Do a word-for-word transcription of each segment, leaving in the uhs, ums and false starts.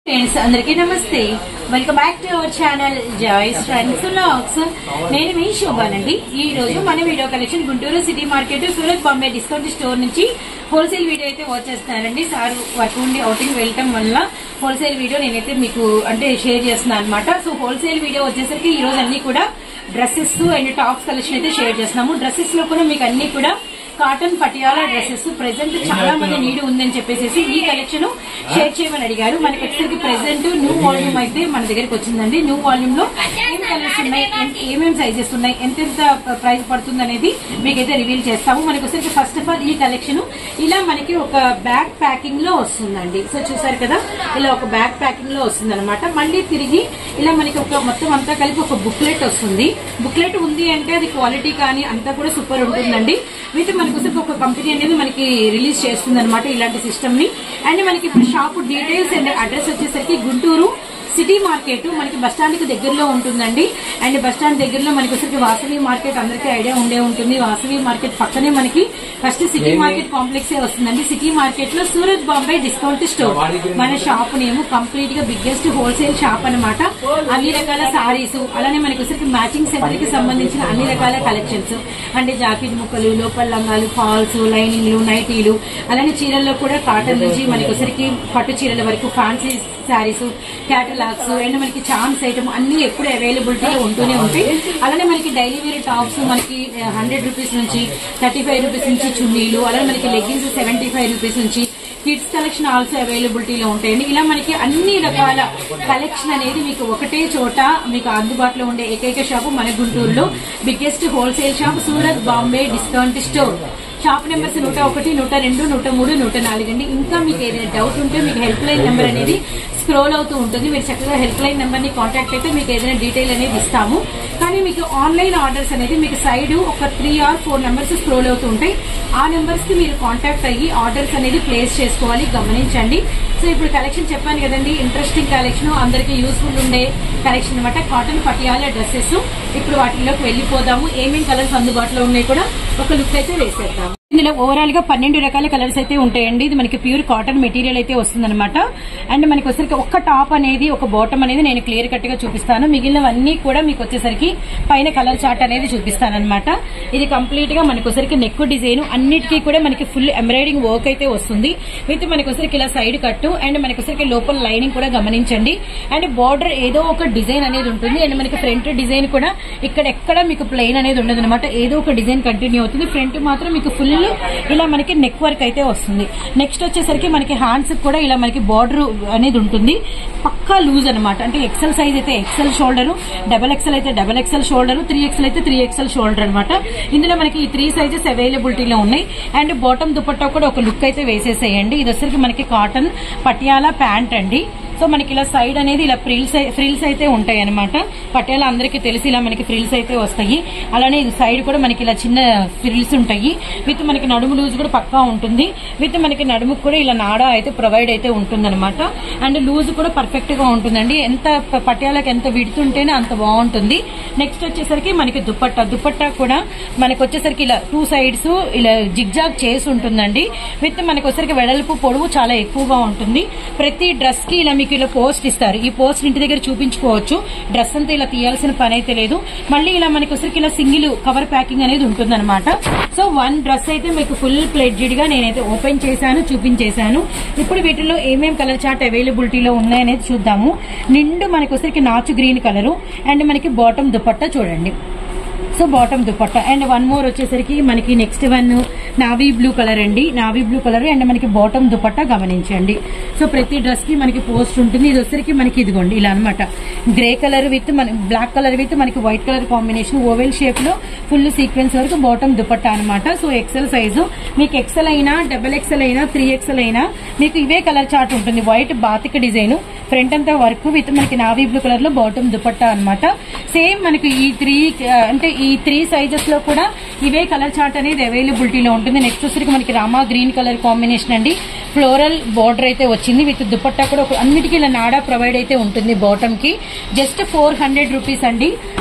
Friends అందరికీ నమస్తే. Welcome back to our channel Joy's friends vlogs. నేను మీ శోభానండి. ఈ రోజు మన video collection Guntur city market Surat Bombay discount store నుంచి హోల్సేల్ వీడియో అయితే వచ్చేస్తున్నానండి. సార్ వర్క్ ఉండి అవుటింగ్ వెళ్ళటం వల్ల హోల్సేల్ వీడియో నేనైతే మీకు అంటే షేర్ చేస్తున్నాను అనమాట. సో హోల్సేల్ వీడియో వచ్చేసరికి ఈ రోజు అన్ని కూడా డ్రెస్సెస్ అండ్ టాప్స్ కలెక్షన్ అయితే షేర్ చేస్తున్నాము. డ్రెస్సెస్ లో కూడా మీకు అన్ని కూడా కాటన్ పటియాలా డ్రెస్సెస్ ప్రెసెంట్ చాలా మంది నీడ్ ఉందని చెప్పేసి ఈ కలెక్షన్ షేర్ చేయమని అడిగారు. మనకి వచ్చేసరికి ప్రెసెంట్ న్యూ వాల్యూమ్ అయితే మన దగ్గరికి వచ్చిందండి. న్యూ వాల్యూమ్ లో ఏం కలర్స్ ఉన్నాయి, ఏమేమి సైజెస్ ఉన్నాయి, ఎంతెంత ప్రైస్ పడుతుంది అనేది మీకైతే రివీల్ చేస్తాము. మనకి వచ్చేసరికి ఫస్ట్ ఆఫ్ ఆల్ ఈ కలెక్షన్ ఇలా మనకి ఒక బ్యాగ్ ప్యాకింగ్ లో వస్తుందండి. సో చూసారు కదా, ఇలా ఒక బ్యాగ్ ప్యాకింగ్ లో వస్తుంది అనమాట. మళ్ళీ తిరిగి ఇలా మనకి ఒక మొత్తం అంతా కలిపి ఒక బుక్లెట్ వస్తుంది. బుక్లెట్ ఉంది అంటే అది క్వాలిటీ కానీ అంతా కూడా సూపర్ ఉంటుందండి. విత్ మనకి ఒక కంపెనీ అనేది మనకి రిలీజ్ చేస్తుంది అనమాట ఇలాంటి సిస్టమ్ ని. అండ్ మనకి ఇప్పుడు షాప్ డీటెయిల్స్ అండ్ అడ్రస్ వచ్చేసరికి గుంటూరు సిటీ మార్కెట్ మనకి బస్ స్టాండ్ కి దగ్గరలో ఉంటుందండి. అండ్ బస్ స్టాండ్ దగ్గరలో మనకి వచ్చరికి వాసవి మార్కెట్ అందరికీ ఐడియా ఉండే ఉంటుంది. వాసవి మార్కెట్ పక్కనే మనకి ఫస్ట్ సిటీ మార్కెట్ కాంప్లెక్స్ వస్తుందండి. సిటీ మార్కెట్ లో సూరత్ బాంబే డిస్కౌంట్ స్టోర్ మన షాప్ నేమ్. కంప్లీట్ గా బిగ్గెస్ట్ హోల్సేల్ షాప్ అనమాట. అన్ని రకాల సారీస్, అలానే మనకి వచ్చరికి మ్యాచింగ్ సెట్ కి సంబంధించిన అన్ని రకాల కలెక్షన్స్ అంటే జాకెట్ ముక్కలు, లోపల లంగాలు, ఫాల్స్, లైనింగ్లు, నైటీలు, అలానే చీరల్లో కూడా కాటన్ నుంచి మనకి వచ్చరికి పట్టు చీరల వరకు ఫ్యాన్సీ శారీస్, క్యాటలాగ్స్ అండ్ మనకి చామ్స్ ఐటమ్ అన్ని ఎప్పుడు అవైలబిలిటీలో ఉంటూనే ఉంటాయి. అలానే మనకి డైలీ వేర్ టాప్స్ మనకి హండ్రెడ్ రూపీస్ నుంచి థర్టీ ఫైవ్ రూపీస్ నుంచి చున్నీలు, అలానే మనకి లెగ్గిన్స్ సెవెంటీ ఫైవ్ రూపీస్ నుంచి కిడ్స్ కలెక్షన్ ఆల్సో అవైలబిలిటీలో ఉంటాయండి. ఇలా మనకి అన్ని రకాల కలెక్షన్ అనేది మీకు ఒకటే చోట మీకు అందుబాటులో ఉండే ఏకైక షాపు మన గుంటూరులో biggest wholesale shop Surat Bombay discount store. Shop numbers నూట ఒకటి, నూట రెండు, నూట మూడు, నూట నాలుగు అండి. ఇంకా మీకు ఏదైనా డౌట్ ఉంటే మీకు హెల్ప్ లైన్ నెంబర్ అనేది స్క్రోల్ అవుతూ ఉంటుంది. మీరు చక్కగా హెల్ప్ లైన్ నెంబర్ ని కాంటాక్ట్ అయితే మీకు ఏదైనా డీటెయిల్ అనేది ఇస్తాము. కానీ మీకు ఆన్లైన్ ఆర్డర్స్ అనేది మీకు సైడ్ ఒక three or four numbers scroll అవుతూ ఉంటాయి. ఆ నెంబర్స్ కి మీరు కాంటాక్ట్ అయ్యి ఆర్డర్స్ అనేది ప్లేస్ చేసుకోవాలి, గమనించండి. సో ఇప్పుడు కలెక్షన్ చెప్పాను కదండి, ఇంట్రెస్టింగ్ కలెక్షన్, అందరికి యూస్ఫుల్ ఉండే కలెక్షన్ అనమాట. Cotton Patiala dresses. ఇప్పుడు వాటిలోకి వెళ్లిపోదాము. ఏమేమి కలర్స్ అందుబాటులో ఉన్నాయి కూడా ఒక లుక్ అయితే వేసేద్దాం. ఇందులో ఓవరాల్ గా పన్నెండు రకాల కలర్స్ అయితే ఉంటాయండి. ఇది మనకి ప్యూర్ కాటన్ మెటీరియల్ అయితే వస్తుందన్నమాట. అండ్ మనకి వచ్చేసరికి ఒక్క టాప్ అనేది ఒక బాటమ్ అనేది నేను క్లియర్ కట్ గా చూపిస్తాను. మిగిలినవన్నీ కూడా మీకు వచ్చేసరికి పైన కలర్ చార్ట్ అనేది చూపిస్తాను అనమాట. ఇది కంప్లీట్ గా మనకి వచ్చేసరికి నెక్ డిజైన్ అన్నిటికీ కూడా మనకి ఫుల్ ఎంబ్రాయిడింగ్ వర్క్ అయితే వస్తుంది. విత్ మనకి వచ్చేసరికి ఇలా సైడ్ కట్టు అండ్ మనకి వచ్చేసరికి లోపల లైనింగ్ కూడా గమనించండి. అండ్ బార్డర్ ఏదో ఒక డిజైన్ అనేది ఉంటుంది. అండ్ మనకి ఫ్రంట్ డిజైన్ కూడా ఇక్కడ ఎక్కడ మీకు ప్లెయిన్ అనేది ఉండదు అనమాట. ఏదో ఒక డిజైన్ కంటిన్యూ అవుతుంది. ఫ్రంట్ మాత్రం మీకు ఫుల్ ఇలా మనకి నెక్ వర్క్ అయితే వస్తుంది. నెక్స్ట్ వచ్చేసరికి మనకి హ్యాండ్స్ కూడా ఇలా మనకి బార్డర్ అనేది ఉంటుంది. పక్కా లూజ్ అనమాట. అంటే ఎక్సెల్ సైజ్ అయితే ఎక్సెల్ షోల్డర్, డబల్ ఎక్సెల్ అయితే double XL shoulder, three XL అయితే త్రీ ఎక్సెల్ షోల్డర్ అనమాట. ఇందులో మనకి ఈ త్రీ సైజెస్ అవైలబిలిటీలో ఉన్నాయి. అండ్ బాటమ్ దుపట్టా కూడా ఒక లుక్ అయితే వేసేసేయండి. ఇది వచ్చరికి మనకి కాటన్ పటియాలా ప్యాంట్ అండి. సో మనకి ఇలా సైడ్ అనేది ఇలా ఫ్రిల్స్ ఫ్రిల్స్ అయితే ఉంటాయి అనమాట. పటియాలా అందరికీ తెలిసి ఇలా మనకి ఫ్రిల్స్ అయితే వస్తాయి. అలానే ఇది సైడ్ కూడా మనకి ఇలా చిన్న ఫ్రిల్స్ ఉంటాయి. విత్ మనకి నడుము లూజ్ కూడా పక్కా ఉంటుంది. విత్ మనకి నడుముకు కూడా ఇలా నాడా అయితే ప్రొవైడ్ అయితే ఉంటుంది అనమాట. అండ్ లూజ్ కూడా పర్ఫెక్ట్ గా ఉంటుందండి. ఎంత పటియాలకు ఎంత విడుతుంటేనే అంత బాగుంటుంది. నెక్స్ట్ వచ్చేసరికి మనకి దుపట్టా దుపట్టా కూడా మనకి వచ్చేసరికి ఇలా టూ సైడ్స్ ఇలా జిగ్జాగ్ చేసి ఉంటుందండి. విత్ మనకి వచ్చేసరికి వెడల్పు పొడవు చాలా ఎక్కువగా ఉంటుంది. ప్రతి డ్రెస్ కి ఇలా ఇలా పోస్ట్ ఇస్తారు. ఈ పోస్ట్ ఇంటి దగ్గర చూపించుకోవచ్చు. డ్రెస్ అంతా ఇలా తీయాల్సిన పని అయితే లేదు. మళ్ళీ ఇలా మనకి వచ్చరికి ఇలా సింగిల్ కవర్ ప్యాకింగ్ అనేది ఉంటుంది అనమాట. సో వన్ డ్రెస్ అయితే మీకు ఫుల్ ప్లేటెడ్ గా నేనైతే ఓపెన్ చేశాను, చూపించేశాను. ఇప్పుడు వీటిలో ఏమేమి కలర్ చార్ట్ అవైలబిలిటీలో ఉన్నాయనేది చూద్దాము. నిండు మనకి వచ్చరికి నాచు గ్రీన్ కలరు అండ్ మనకి బాటమ్ దుపట్టా చూడండి. So bottom dupatta and one more వచ్చేసరికి మనకి next one navy blue colour అండి. నావీ బ్లూ కలర్ అండ్ మనకి బాటమ్ దుపట్టా గమనించండి. సో ప్రతి డ్రెస్ కి మనకి పోస్ట్ ఉంటుంది. ఇది వచ్చరికి మనకి ఇదిగోండి ఇలా అనమాట. గ్రే కలర్ విత్ మన బ్లాక్ కలర్ విత్ మనకి white colour combination oval shape లో ఫుల్ సీక్వెన్స్ వరకు బాటమ్ దుపట్టా అనమాట. సో ఎక్సెల్ సైజు మీకు ఎక్సెల్ అయినా డబల్ ఎక్సెల్ అయినా త్రీ ఎక్సెల్ అయినా మీకు ఇవే కలర్ చార్ట్ ఉంటుంది. వైట్ బాతిక డిజైన్, ఫ్రంట్ అంతా వర్క్ విత్ మనకి నావీ బ్లూ కలర్ లో బాటమ్ దుపట్టా అనమాట. సేమ్ మనకి ఈ త్రీ అంటే ఈ త్రీ సైజెస్ లో కూడా ఇవే కలర్ చార్ట్ అనేది అవైలబిలిటీలో ఉంటుంది. నెక్స్ట్ వచ్చరికి మనకి రామా గ్రీన్ కలర్ కాంబినేషన్ అండి. ఫ్లోరల్ బార్డర్ అయితే వచ్చింది. విత్ దుపట్టా కూడా అన్నిటికీ ఇలా నాడా ప్రొవైడ్ అయితే ఉంటుంది. బాటమ్ కి జస్ట్ ఫోర్ హండ్రెడ్ రూపీస్ అండి.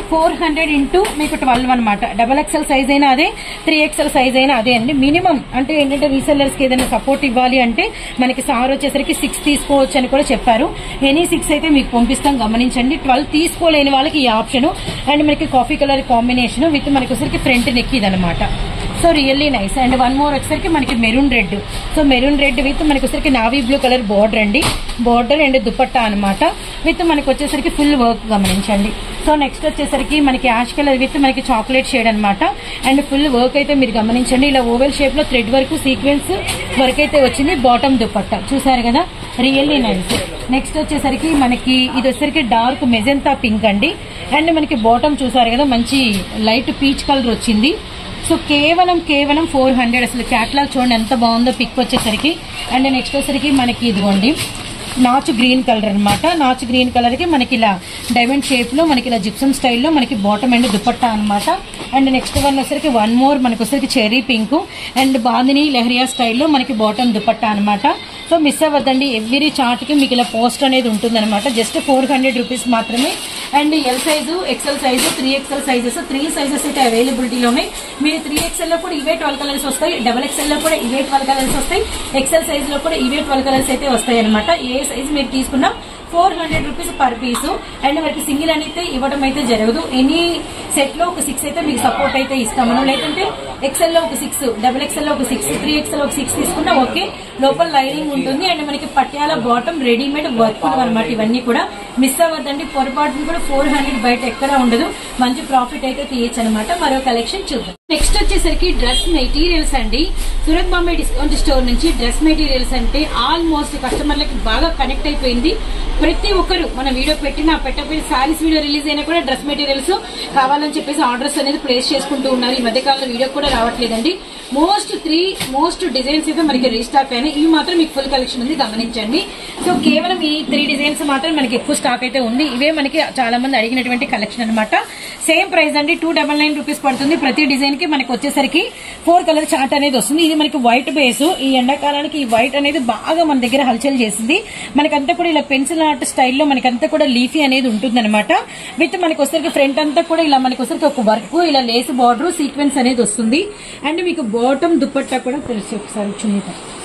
ఫోర్ హండ్రెడ్ ఇంటూ మీకు ట్వెల్వ్ అనమాట. డబల్ ఎక్స్ఎల్ సైజ్ అయినా అదే, త్రీ ఎక్స్ఎల్ సైజ్ అయినా అదే అండి. మినిమం అంటే ఏంటంటే రీసెల్లర్స్ కి ఏదైనా సపోర్ట్ ఇవ్వాలి అంటే మనకి సార్ వచ్చేసరికి సిక్స్ తీసుకోవచ్చు అని కూడా చెప్పారు. ఎనీ సిక్స్ అయితే మీకు పంపిస్తాం, గమనించండి. ట్వెల్వ్ తీసుకోలేని వాళ్ళకి ఈ ఆప్షన్. అండ్ మనకి కాఫీ కలర్ కాంబినేషన్ విత్ మనకి వచ్చేసరికి ఫ్రంట్ నెక్ ఇది అనమాట. So really nice. And one more వచ్చేసరికి మనకి maroon red. So maroon red with మనకి వచ్చేసరికి నావీ బ్లూ కలర్ బార్డర్ అండి. బార్డర్ అండ్ దుపట్టా అనమాట విత్ మనకి వచ్చేసరికి ఫుల్ వర్క్ గమనించండి. సో నెక్స్ట్ వచ్చేసరికి మనకి యాష్ కలర్ విత్ మనకి చాక్లెట్ షేడ్ అనమాట. అండ్ ఫుల్ వర్క్ అయితే మీరు గమనించండి. ఇలా ఓవెల్ షేప్ లో థ్రెడ్ వర్క్ సీక్వెన్స్ వర్క్ అయితే వచ్చింది. బాటమ్ దుపట్టా చూసారు కదా, రియల్లీ నైస్. నెక్స్ట్ వచ్చేసరికి మనకి ఇది వచ్చేసరికి డార్క్ మెజెంతా పింక్ అండి. అండ్ మనకి బాటమ్ చూసారు కదా, మంచి లైట్ పీచ్ కలర్ వచ్చింది. సో కేవలం కేవలం ఫోర్ హండ్రెడ్. అసలు క్యాట్లాగ్ చూడండి ఎంత బాగుందో పిక్ వచ్చేసరికి. అండ్ నెక్స్ట్ వచ్చేసరికి మనకి ఇదిగోండి నాచు గ్రీన్ కలర్ అనమాట. నాచు గ్రీన్ కలర్ కి మనకి ఇలా డైమండ్ షేప్ లో మనకి ఇలా జిప్సమ్ స్టైల్లో మనకి బాటమ్ అండ్ దుపట్టా అనమాట. అండ్ నెక్స్ట్ వన్ వచ్చేసరికి వన్ మోర్ మనకి వచ్చేసరికి cherry pink and bandhani leheriya స్టైల్లో మనకి బాటమ్ దుపట్టా అనమాట. సో మిస్ అవ్వద్దండి, ఎవ్రీ చార్ట్ కి మీకు ఇలా పోస్ట్ అనేది ఉంటుంది అనమాట. జస్ట్ ఫోర్ హండ్రెడ్ రూపీస్ మాత్రమే. And L size, XL size, three XL sizes, three sizes అయితే అవైలబిలిటీలో ఉన్నాయి. మీరు త్రీ ఎక్సెల్ లో కూడా ఇవే ట్వెల్వ్ కలర్స్ వస్తాయి, డబల్ ఎక్సెల్ లో కూడా ఇవే ట్వెల్వ్ కలర్స్ వస్తాయి, ఎక్సెల్ సైజ్ లో కూడా ఇవే ట్వెల్వ్ కలర్స్ అయితే వస్తాయి అనమాట. ఏ సైజ్ మీరు తీసుకున్నా four hundred rupees per piece. And మనకి సింగిల్ అనేది ఇవ్వడం అయితే జరగదు. ఎనీ సెట్ లో ఒక సిక్స్ అయితే మీకు సపోర్ట్ అయితే ఇస్తాము. లేదంటే ఎక్సెల్ లో ఒక సిక్స్, డబుల్ ఎక్సెల్ లో ఒక సిక్స్, త్రీ ఎక్సెల్ ఒక సిక్స్ తీసుకున్నా ఓకే. లోపల లైనింగ్ ఉంటుంది. అండ్ మనకి పట్యాల బాటమ్ రెడీమేడ్ వర్క్ అనమాట. ఇవన్నీ కూడా మిస్ అవ్వద్దండి. పొరపాటును కూడా ఫోర్ హండ్రెడ్ బయట ఎక్కడ ఉండదు. మంచి ప్రాఫిట్ అయితే తీయచ్చు అనమాట. మరో కలెక్షన్ చూద్దాం. నెక్స్ట్ వచ్చేసరికి డ్రెస్ మెటీరియల్స్ అండి. సూరత్ బాంబే డిస్కౌంట్ స్టోర్ నుంచి డ్రెస్ మెటీరియల్స్ అంటే ఆల్మోస్ట్ కస్టమర్లకి బాగా కనెక్ట్ అయిపోయింది. ప్రతి ఒక్కరు మన వీడియో పెట్టినా పెట్టకపోయిన సారీస్ వీడియో రిలీజ్ అయినా కూడా డ్రెస్ మెటీరియల్స్ కావాలని చెప్పేసి ఆర్డర్స్ అనేది ప్లేస్ చేసుకుంటూ ఉన్నారు. ఈ మధ్యకాలంలో వీడియో కూడా రావట్లేదండి. మోస్ట్ త్రీ మోస్ట్ డిజైన్స్ అయితే మనకి రీస్టాక్ అయినాయి. ఇవి మాత్రం మీకు ఫుల్ కలెక్షన్ ఉంది, గమనించండి. సో కేవలం ఈ త్రీ డిజైన్స్ మాత్రం మనకి ఎక్కువ స్టాక్ అయితే ఉంది. ఇవే మనకి చాలా మంది అడిగినటువంటి కలెక్షన్ అనమాట. సేమ్ ప్రైస్ అండి, టూ డబల్ నైన్ రూపీస్ పడుతుంది. ప్రతి డిజైన్ కి మనకి వచ్చేసరికి ఫోర్ కలర్ చార్ట్ అనేది వస్తుంది. ఇది మనకి వైట్ బేస్. ఈ ఎండాకాలానికి ఈ వైట్ అనేది బాగా మన దగ్గర హల్చల్ చేసింది. మనకంతా కూడా ఇలా పెన్సిల్ ఆర్ట్ స్టైల్లో మనకంతా కూడా లీఫీ అనేది ఉంటుంది అనమాట. విత్ మనకి వచ్చేసరికి ఫ్రంట్ అంతా కూడా ఇలా మనకి వచ్చేసరికి ఒక వర్క్, ఇలా లేస్ బార్డర్ సీక్వెన్స్ అనేది వస్తుంది. అండ్ మీకు బాటమ్ దుపట్టా కూడా తెలుసు. ఒకసారి చున్నీ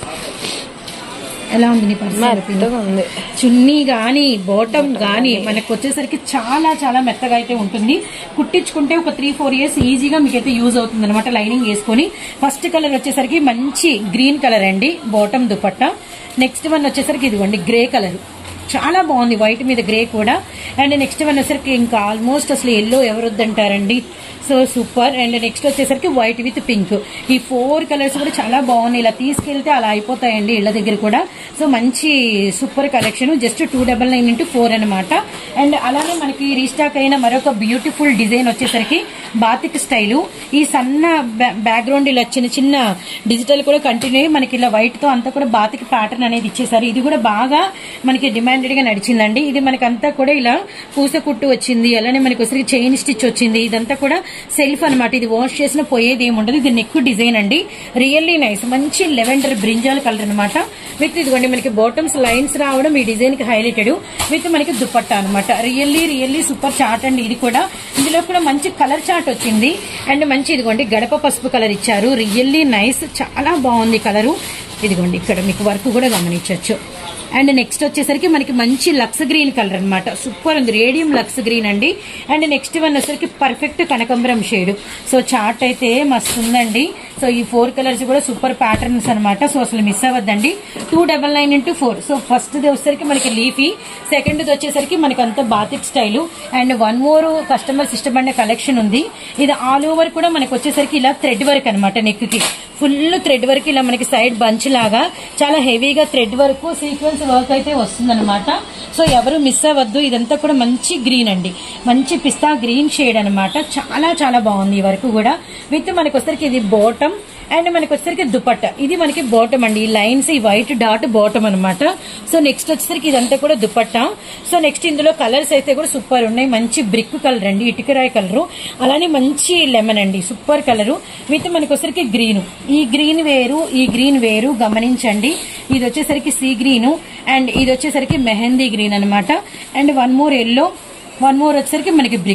ఎలా ఉంది ఉంది చున్నీ గానీ బాటమ్ గానీ మనకు వచ్చేసరికి చాలా చాలా మెత్తగా అయితే ఉంటుంది. కుట్టించుకుంటే ఒక త్రీ ఫోర్ ఇయర్స్ ఈజీగా మీకైతే యూజ్ అవుతుంది అనమాట. లైనింగ్ వేసుకొని ఫస్ట్ కలర్ వచ్చేసరికి మంచి గ్రీన్ కలర్ అండి బాటమ్ దుపట్టా. నెక్స్ట్ వన్ వచ్చేసరికి ఇదిగోండి గ్రే కలర్, చాలా బాగుంది వైట్ మీద గ్రే కూడా. అండ్ నెక్స్ట్ వన్ వచ్చేసరికి ఇంకా ఆల్మోస్ట్ అసలు ఎల్లో ఎవరు వద్దంటారండి. So super. అండ్ నెక్స్ట్ వచ్చేసరికి వైట్ విత్ పింక్. ఈ ఫోర్ కలర్స్ కూడా చాలా బాగున్నాయి. ఇలా తీసుకెళ్తే అలా అయిపోతాయండి ఇళ్ల దగ్గర కూడా. సో మంచి super collection. Just two double nine into four అనమాట. అండ్ అలానే మనకి రీస్టాక్ అయిన మరొక బ్యూటిఫుల్ డిజైన్ వచ్చేసరికి బాతిక్ స్టైలు. ఈ సన్న బ్యాక్గ్రౌండ్ ఇలా చిన్న చిన్న డిజిటల్ కూడా కంటిన్యూ అయ్యి మనకి ఇలా వైట్ తో అంతా కూడా బాతిక్ ప్యాటర్న్ అనేది ఇచ్చేసారు. ఇది కూడా బాగా మనకి డిమాండెడ్ గా నడిచిందండి. ఇది మనకంతా కూడా ఇలా పూస కుట్టు వచ్చింది. అలానే మనకి వచ్చరికి చైన్ స్టిచ్ వచ్చింది. ఇదంతా కూడా సెల్ఫ్ అనమాట. ఇది వాష్ చేసిన పోయేది ఏముండదు. ఇది నెక్ డిజైన్ అండి, రియల్లీ నైస్. మంచి లెవెండర్ బ్రింజాల్ కలర్ అనమాట. విత్ ఇదిగోండి మనకి బాటమ్స్ లైన్స్ రావడం ఈ డిజైన్ కి హైలైటెడ్. విత్ మనకి దుపట్టా అనమాట. రియల్లీ రియల్లీ సూపర్ చార్ట్ అండి. ఇది కూడా ఇందులో కూడా మంచి కలర్ చార్ట్ వచ్చింది. అండ్ మంచి ఇదిగోండి గడప పసుపు కలర్ ఇచ్చారు. రియల్లీ నైస్, చాలా బాగుంది కలరు. ఇదిగోండి ఇక్కడ మీకు వర్క్ కూడా గమనించవచ్చు. అండ్ నెక్స్ట్ వచ్చేసరికి మనకి మంచి లక్స్ గ్రీన్ కలర్ అనమాట. సూపర్ ఉంది, రేడియం లక్స్ గ్రీన్ అండి. అండ్ నెక్స్ట్ వన్ వచ్చేసరికి పర్ఫెక్ట్ కనకంబరం షేడ్. సో చార్ట్ అయితే మస్తు ఉందండి. సో ఈ ఫోర్ కలర్స్ కూడా సూపర్ ప్యాటర్న్స్ అనమాట. సో అసలు మిస్ అవ్వద్దండి. Two double nine into four. So first వచ్చేసరికి మనకి లీఫీ, సెకండ్ వచ్చేసరికి మనకి అంతా batik style. And one more customers ఇష్టపడిన కలెక్షన్ ఉంది. ఇది ఆల్ ఓవర్ కూడా మనకి వచ్చేసరికి ఇలా థ్రెడ్ వర్క్ అనమాట. నెక్ కి ఫుల్ థ్రెడ్ వర్క్, ఇలా మనకి సైడ్ బంచ్ లాగా చాలా హెవీగా థ్రెడ్ వర్క్ సీక్వెన్స్ వర్క్ అయితే వస్తుందన్నమాట. సో ఎవరు మిస్ అవ్వద్దు. ఇదంతా కూడా మంచి గ్రీన్ అండి, మంచి పిస్తా గ్రీన్ షేడ్ అనమాట. చాలా చాలా బాగుంది ఈ వర్క్ కూడా. విత్ మనకి వచ్చేసరికి ఇది బాటమ్ అండ్ మనకి వచ్చేసరికి దుపట్టా. ఇది మనకి బాటమ్ అండి. ఈ లైన్స్ ఈ వైట్ డాట్ బాటమ్ అనమాట. సో నెక్స్ట్ వచ్చేసరికి ఇదంతా కూడా దుపట్టా. సో నెక్స్ట్ ఇందులో కలర్స్ అయితే కూడా సూపర్ ఉన్నాయి. మంచి బ్రిక్ కలర్ అండి, ఇటుకరాయి కలరు. అలానే మంచి లెమన్ అండి, సూపర్ కలరు. విత్ మనకి వచ్చేసరికి గ్రీన్. ఈ గ్రీన్ వేరు, ఈ గ్రీన్ వేరు, గమనించండి. ఇది వచ్చేసరికి సీ గ్రీన్ అండ్ ఇది వచ్చేసరికి మెహందీ గ్రీన్ అనమాట. And one more yellow, one more వచ్చేసరికి మనకి బ్రిక్.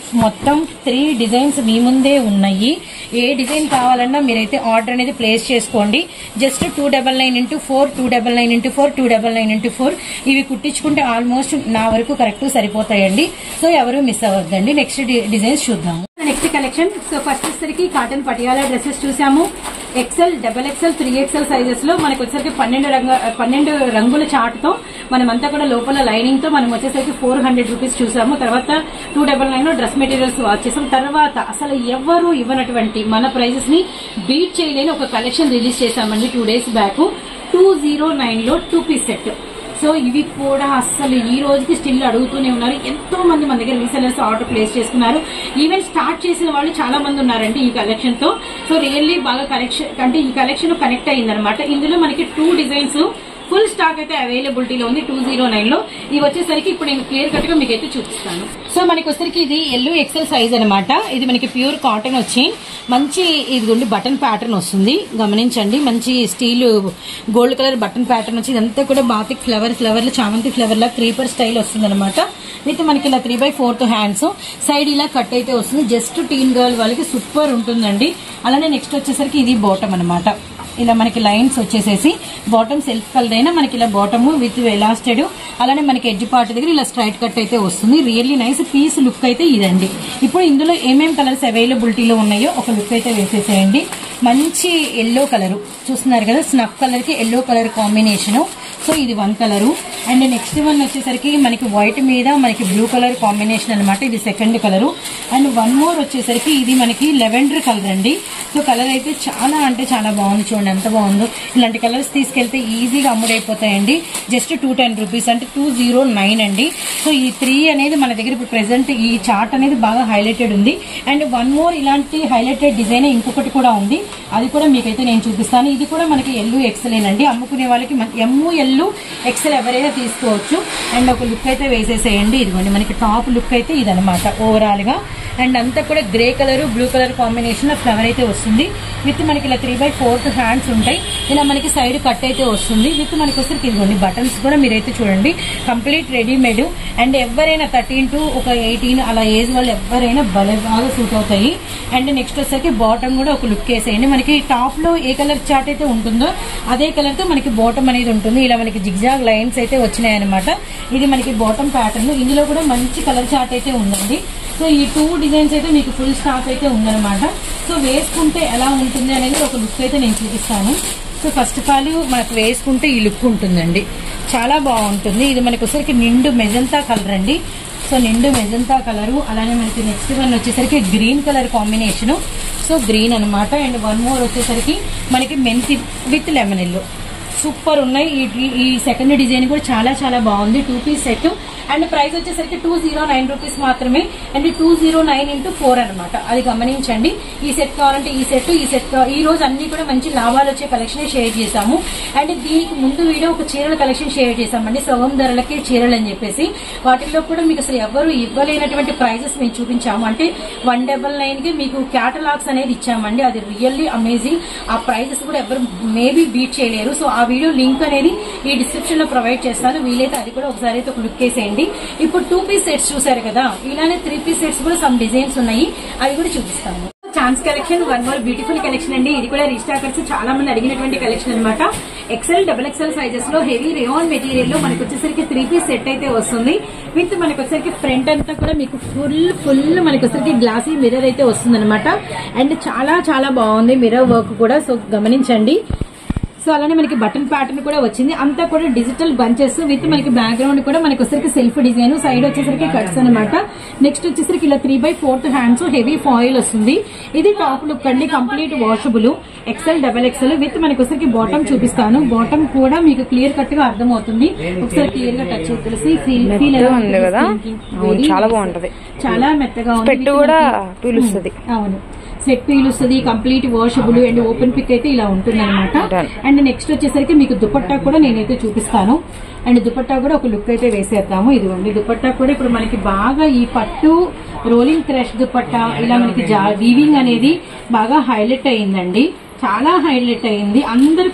మొత్తం త్రీ డిజైన్స్ మీ ముందే ఉన్నాయి. ఏ డిజైన్ కావాలన్నా మీరైతే ఆర్డర్ అనేది ప్లేస్ చేసుకోండి. Just two double nine into four two double nine into four two double nine into four ఇవి కుట్టించుకుంటే ఆల్మోస్ట్ నా వరకు కరెక్ట్ సరిపోతాయండి. సో ఎవరు మిస్ అవ్వద్దండి. నెక్స్ట్ డిజైన్స్ చూద్దాము. Next collection. సో ఫస్ట్ వచ్చేసరికి కాటన్ పటియాలా డ్రెస్సెస్ చూసాము. XL, double XL, three XL sizes లో మనకు వచ్చేసరికి పన్నెండు రంగు పన్నెండు రంగుల చార్ట్ తో మనమంతా కూడా లోపల లైనింగ్ తో మనం వచ్చేసరికి ఫోర్ హండ్రెడ్ రూపీస్ చూసాము. తర్వాత టూ డబల్ నైన్ లో డ్రెస్ మెటీరియల్స్ వాచ్ చేసాం. తర్వాత అసలు ఎవరు ఇవ్వనటువంటి మన ప్రైజెస్ ని బీట్ చేయలేని ఒక కలెక్షన్ రిలీజ్ చేశామండి two days back. Two zero nine లో టూ పీస్ సెట్. సో ఇవి కూడా అసలు ఈ రోజుకి స్టిల్ అడుగుతూనే ఉన్నారు. ఎంతో మంది మన దగ్గర రీసెలర్స్ ఆర్డర్ ప్లేస్ చేసుకున్నారు. ఈవెన్ స్టార్ట్ చేసిన వాళ్ళు చాలా మంది ఉన్నారండి ఈ కలెక్షన్ తో. సో రియల్లీ బాగా కలెక్షన్ అంటే ఈ కలెక్షన్ కనెక్ట్ అయిందనమాట. ఇందులో మనకి టూ డిజైన్స్ ఫుల్ స్టాక్ అయితే అవైలబిలిటీలో ఉంది టూ జీరో నైన్ లో. ఇవి వచ్చేసరికి ఇప్పుడు నేను క్లియర్ కట్ గా మీకు అయితే చూపిస్తాను. సో మనకి వచ్చేసరికి ఇది ఎల్లో ఎక్సెల్ సైజ్ అనమాట. ఇది మనకి ప్యూర్ కాటన్ వచ్చి మంచి ఇది బటన్ ప్యాటర్న్ వస్తుంది. గమనించండి, మంచి steel gold colour button pattern వచ్చి ఇదంతా కూడా బాతిక్ ఫ్లవర్ ఫ్లవర్ చామంతి ఫ్లవర్ లా క్రీపర్ స్టైల్ వస్తుంది అనమాట. విత్ మనకి ఇలా three by fourth hands side ఇలా కట్ అయితే వస్తుంది. జస్ట్ టీన్ గర్ల్ వాళ్ళకి సూపర్ ఉంటుందండి. అలానే నెక్స్ట్ వచ్చేసరికి ఇది బాటమ్ అనమాట. ఇలా మనకి లైన్స్ వచ్చేసేసి బాటమ్ సెల్ఫ్ కలర్ అయినా మనకి ఇలా బాటమ్ విత్ ఎలాస్టెడ్, అలానే మనకి ఎడ్జ్ పార్ట్ దగ్గర ఇలా స్ట్రైట్ కట్ అయితే వస్తుంది. రియల్లీ నైస్ పీస్ లుక్ అయితే ఇదండి. ఇప్పుడు ఇందులో ఏమేమి కలర్స్ అవైలబిలిటీలో ఉన్నాయో ఒక లుక్ అయితే వేసేసేయండి. మంచి ఎల్లో కలర్ చూస్తున్నారు కదా, స్నఫ్ కలర్ కి ఎల్లో కలర్ కాంబినేషన్. సో ఇది one colour. And next one వచ్చేసరికి మనకి వైట్ మీద మనకి బ్లూ కలర్ కాంబినేషన్ అనమాట. ఇది second colour. And one more వచ్చేసరికి ఇది మనకి లెవెండర్ కలర్ అండి. సో కలర్ అయితే చాలా అంటే చాలా బాగుంది. చూడండి ఎంత బాగుందో. ఇలాంటి కలర్స్ తీసుకెళ్తే ఈజీగా అమ్ముడైపోతాయండి. జస్ట్ టూ టెన్ రూపీస్ అంటే టూ జీరో నైన్ అండి. సో ఈ త్రీ అనేది మన దగ్గర ఇప్పుడు ప్రెసెంట్ ఈ చార్ట్ అనేది బాగా హైలైటెడ్ ఉంది. అండ్ వన్ మోర్ ఇలాంటి హైలైటెడ్ డిజైన్ ఇంకొకటి కూడా ఉంది. అది కూడా మీకైతే నేను చూపిస్తాను. ఇది కూడా మనకి ఎల్లు ఎక్సెలేనండి. అమ్ముకునే వాళ్ళకి ఎమ్ము ఎల్లు ఎక్సెల్ ఎవరైనా తీసుకోవచ్చు. అండ్ ఒక లుక్ అయితే వేసేసేయండి. ఇదిగోండి మనకి టాప్ లుక్ అయితే ఇదనమాట ఓవరాల్ గా. అండ్ అంతా కూడా grey colour blue colour combination లో ఫ్లవర్ అయితే వస్తుంది. విత్ మనకి ఇలా త్రీ బై ఫోర్త్ హ్యాండ్స్ ఉంటాయి. ఇలా మనకి సైడ్ కట్ అయితే వస్తుంది. విత్ మనకి వచ్చరికి ఇదిగోండి బటన్స్ కూడా మీరైతే చూడండి కంప్లీట్ రెడీమేడ్. అండ్ ఎవరైనా థర్టీన్ టు ఒక ఎయిటీన్ అలా ఏజ్ వాళ్ళు ఎవరైనా భలే బాగా సూట్ అవుతాయి. అండ్ నెక్స్ట్ వచ్చేసరికి బాటమ్ కూడా ఒక లుక్ వేసేయండి. మనకి టాప్ లో ఏ కలర్ చార్ట్ అయితే ఉంటుందో అదే కలర్ తో మనకి బాటమ్ అనేది ఉంటుంది. ఇలా మనకి జిగ్జాగ్ లైన్స్ అయితే వచ్చినాయి అనమాట. ఇది మనకి బాటమ్ ప్యాటర్న్. ఇందులో కూడా మంచి కలర్ చార్ట్ అయితే ఉందండి. సో ఈ టూ డిజైన్స్ అయితే మీకు ఫుల్ స్టాక్ అయితే ఉందన్నమాట. సో వేసుకుంటే ఎలా ఉంటుంది అనేది ఒక లుక్ అయితే నేను చూపిస్తాను. సో ఫస్ట్ ఆఫ్ ఆల్ మనకు వేసుకుంటే ఈ లుక్ ఉంటుందండి, చాలా బాగుంటుంది. ఇది మనకి వచ్చేసరికి నిండు మెజంతా కలర్ అండి. సో నిండు మెజంతా కలరు. అలానే మనకి నెక్స్ట్ వన్ వచ్చేసరికి green colour combination. So green అనమాట. అండ్ వన్ మోర్ వచ్చేసరికి మనకి మెంతి విత్ లెమన్ ఎల్లో సూపర్ ఉన్నాయి. ఈ సెకండ్ డిజైన్ కూడా చాలా చాలా బాగుంది. Two piece set. And price వచ్చేసరికి టూ జీరో నైన్ రూపీస్ మాత్రమే. And two zero nine into four అనమాట. అది గమనించండి. ఈ సెట్ కావాలంటే ఈ సెట్ ఈ సెట్ ఈ రోజు అన్ని కూడా మంచి లాభాలు వచ్చే కలెక్షన్ షేర్ చేశాము. అండ్ దీనికి ముందు వీడియో ఒక చీరల కలెక్షన్ షేర్ చేశామండి, సగం ధరలకి చీరలు అని చెప్పేసి. వాటిల్లో కూడా మీకు అసలు ఎవరు ఇవ్వలేనటువంటి ప్రైజెస్ మేము చూపించాము. అంటే వన్ డబల్ నైన్ కి మీకు క్యాటలాగ్స్ అనేది ఇచ్చామండి. అది రియల్లీ అమేజింగ్. ఆ ప్రైజెస్ కూడా ఎవరు మేబీ బీట్ చేయలేరు. సో ఆ వీడియో లింక్ అనేది ఈ డిస్క్రిప్షన్ లో ప్రొవైడ్ చేస్తాను. వీలైతే అది కూడా ఒకసారి అయితే ఒక లుక్ వేసేయండి. ఇప్పుడు టూ పీస్ సెట్స్ చూసారు కదా, ఇలానే త్రీ పీస్ సెట్స్ కూడా సమ్ డిజైన్స్ ఉన్నాయి, అవి కూడా చూపిస్తాను. Chance collection one more beautiful collection అండి. ఇది కూడా రీస్టాకర్స్ చాలా మంది అడిగినటువంటి కలెక్షన్ అనమాట. ఎక్సెల్ డబల్ ఎక్సెల్ సైజెస్ లో హెవీ రేయాన్ మెటీరియల్ లో మనకు వచ్చేసరికి త్రీ పీస్ సెట్ అయితే వస్తుంది. విత్ మనకు వచ్చేసరికి ఫ్రంట్ అంతా కూడా మీకు ఫుల్ ఫుల్ మనకు వచ్చేసరికి గ్లాసీ మిర్రర్ అయితే వస్తుంది అనమాట. అండ్ చాలా చాలా బాగుంది మిర్రర్ వర్క్ కూడా. సో గమనించండి. సో అలానే మనకి బటన్ ప్యాటర్న్ కూడా వచ్చింది. అంతా కూడా డిజిటల్ బంచెస్ విత్ మనకి బ్యాక్గ్రౌండ్ కూడా మనకి వచ్చేసరికి సెల్ఫ్ డిజైన్, సైడ్ వచ్చేసరికి కట్స్ అనమాట. నెక్స్ట్ వచ్చేసరికి ఇలా three by fourth hands heavy foil వస్తుంది. ఇది టాప్ లుక్ అండి, complete washable. XL double XL with మనకి వచ్చేసరికి బాటమ్ చూపిస్తాను. బాటమ్ కూడా మీకు క్లియర్ కట్ గా అర్థం అవుతుంది. ఒకసారి క్లియర్ గా టచ్ తెలిసి ఫీల్ ఫీల్ చాలా బాగుంటది, చాలా మెత్తగా ఉంది. అవును, సెట్ పీల్ వస్తుంది, complete washable and open pic అయితే ఇలా ఉంటుంది అనమాట. అండ్ నెక్స్ట్ వచ్చేసరికి మీకు దుపట్టా కూడా నేనైతే చూపిస్తాను. అండ్ దుపట్టా కూడా ఒక లుక్ అయితే వేసేద్దాము. ఇదిగోండి దుపట్టా కూడా ఇప్పుడు మనకి బాగా ఈ పట్టు రోలింగ్ క్రష్ దుపట్టా ఇలా మనకి వీవింగ్ అనేది బాగా హైలైట్ అయిందండి, చాలా హైలైట్ అయింది. అందరు కూడా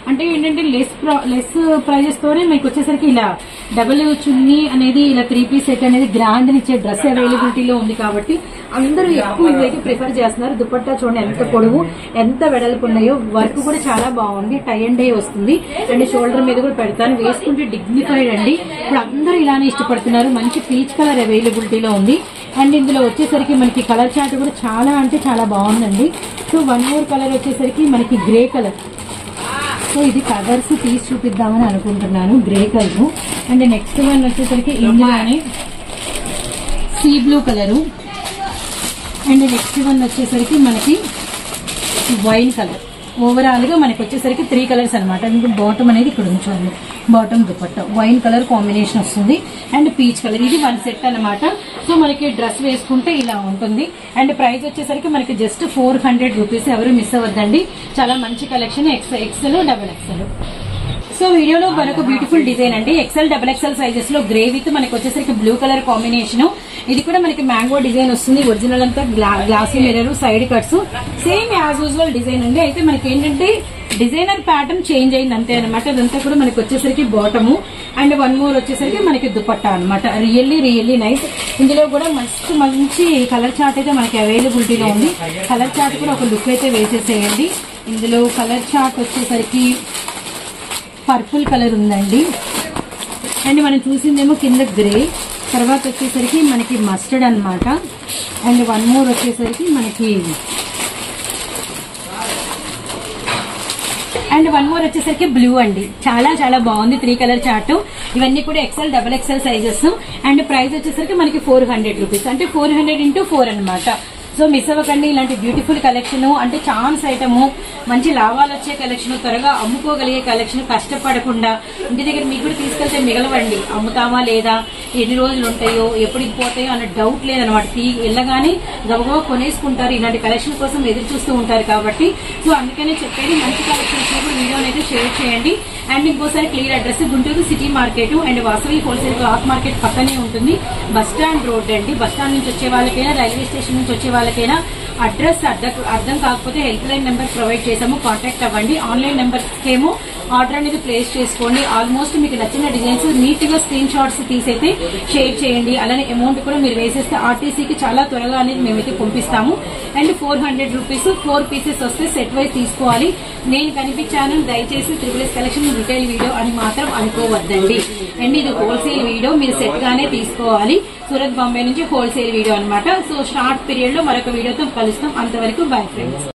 అంటే ఏంటంటే లెస్ లెస్ ప్రైజెస్ తోనే మీకు వచ్చేసరికి ఇలా డబుల్ చున్నీ అనేది ఇలా త్రీ పీస్ సెట్ అనేది గ్రాండ్ ఇచ్చే డ్రెస్ అవైలబిలిటీలో ఉంది కాబట్టి అందరూ ఎక్కువ ఇవైతే ప్రిఫర్ చేస్తున్నారు. దుపట్టా చూడండి ఎంత పొడవు ఎంత వెడల్పు ఉన్నాయో, వర్క్ కూడా చాలా బాగుంది, టై అండ్ డై వస్తుంది అండ్ షోల్డర్ మీద కూడా పెడతాను, వేసుకుంటే డిగ్నిఫైడ్ అండి. ఇప్పుడు అందరూ ఇలానే ఇష్టపడుతున్నారు. మంచి పీచ్ కలర్ అవైలబిలిటీలో ఉంది అండ్ ఇందులో వచ్చేసరికి మనకి కలర్ చార్ట్ కూడా చాలా అంటే చాలా బాగుందండి. సో వన్ మోర్ కలర్ వచ్చేసరికి మనకి గ్రే కలర్. సో ఇది కలర్స్ తీసి చూపిద్దామని అనుకుంటున్నాను, grey colour. And next one వచ్చేసరికి ఇందులోనే sea blue colour and next one వచ్చేసరికి మనకి వైన్ కలర్. ఓవరాల్ గా మనకి వచ్చేసరికి త్రీ కలర్స్ అనమాట. బాటమ్ అనేది ఇక్కడ ఉంచాలి, bottom dupatta wine colour combination వస్తుంది అండ్ పీచ్ కలర్. ఇది వన్ సెట్ అనమాట. సో మనకి డ్రెస్ వేసుకుంటే ఇలా ఉంటుంది అండ్ ప్రైస్ వచ్చేసరికి మనకి జస్ట్ ఫోర్ హండ్రెడ్ రూపీస్. ఎవరు మిస్ అవ్వద్దండి, చాలా మంచి collection. X XL double XL. So వీడియోలో మరొక బ్యూటిఫుల్ డిజైన్ అండి. ఎక్సెల్ డబల్ ఎక్సెల్ సైజెస్ లో గ్రే విత్ మనకి వచ్చేసరికి బ్లూ కలర్ కాంబినేషన్. ఇది కూడా మనకి మ్యాంగో డిజైన్ వస్తుంది. ఒరిజినల్ అంతా glossy mirror, side cuts, same as usual design ఉంది. అయితే మనకి ఏంటంటే డిజైనర్ ప్యాటర్న్ చేంజ్ అయింది అంతే అనమాట. అదంతా కూడా మనకి వచ్చేసరికి బాటము అండ్ వన్ మోర్ వచ్చేసరికి మనకి దుపట్టా అనమాట. Really really nice. ఇందులో కూడా మస్తు మంచి కలర్ చార్ట్ అయితే మనకి అవైలబిలిటీలో ఉంది. కలర్ చార్ట్ కూడా ఒక లుక్ అయితే వేసేసేయండి. ఇందులో కలర్ చార్ట్ వచ్చేసరికి పర్పుల్ కలర్ ఉందండి అండ్ మనం చూసిందేమో కింద గ్రే, తర్వాత వచ్చేసరికి మనకి మస్టర్డ్ అనమాట అండ్ వన్ మోర్ వచ్చేసరికి మనకి అండ్ వన్ మోర్ వచ్చేసరికి బ్లూ అండి. చాలా చాలా బాగుంది త్రీ కలర్ చార్ట్. ఇవన్నీ కూడా XL double XL sizes and price వచ్చేసరికి మనకి ఫోర్ హండ్రెడ్ రూపీస్. అంటే ఫోర్ హండ్రెడ్ ఇంటూ ఫోర్ అనమాట. సో మిస్ అవ్వకండి, ఇలాంటి బ్యూటిఫుల్ కలెక్షన్ అంటే ఛాన్స్ ఐటమ్, మంచి లాభాలు వచ్చే కలెక్షన్, త్వరగా అమ్ముకోగలిగే కలెక్షన్, కష్టపడకుండా ఇంటి దగ్గర మీకు కూడా తీసుకెళ్తే మిగలవండి. అమ్ముతామా లేదా, ఎన్ని రోజులు ఉంటాయో, ఎప్పటికి పోతాయో అన్న డౌట్ లేదనమాట. తీ వెళ్ళగానే గబగబా కొనేసుకుంటారు. ఇలాంటి కలెక్షన్ కోసం ఎదురు చూస్తూ ఉంటారు కాబట్టి సో అందుకనే చెప్పేది, మంచి కలెక్షన్స్ కూడా వీడియోని అయితే షేర్ చేయండి. అండ్ ఇంకోసారి clear address Guntur city market and Vasavi wholesale cloth market పక్కనే ఉంటుంది. బస్ స్టాండ్ రోడ్ అండి. బస్ స్టాండ్ నుంచి వచ్చే వాళ్ళకైనా, రైల్వే స్టేషన్ నుంచి వచ్చే వాళ్ళకైనా అడ్రస్ అర్థం కాకపోతే హెల్ప్ లైన్ నెంబర్ ప్రొవైడ్ చేసాము, కాంటాక్ట్ అవ్వండి. ఆన్లైన్ నెంబర్ ఏమో ఆర్డర్ అనేది ప్లేస్ చేసుకోండి. ఆల్మోస్ట్ మీకు నచ్చిన డిజైన్స్ నీట్ గా స్క్రీన్ షాట్స్ తీసైతే షేర్ చేయండి. అలానే అమౌంట్ కూడా మీరు వేసేస్తే ఆర్టీసీకి చాలా త్వరగా అనేది మేమైతే పంపిస్తాము. And four hundred rupees four pieces వస్తే సెట్ వైజ్ తీసుకోవాలి. నేను కనిపించాను, దయచేసి triple S collection retail video అని మాత్రం అనుకోవద్దండి. అండ్ ఇది హోల్సేల్ వీడియో, మీరు సెట్ గానే తీసుకోవాలి. సూరత్ బాంబే నుంచి హోల్సేల్ వీడియో అనమాట. సో షార్ట్ పీరియడ్ లో మరొక వీడియోతో కలుస్తాం. అంతవరకు బై ఫ్రెండ్స్.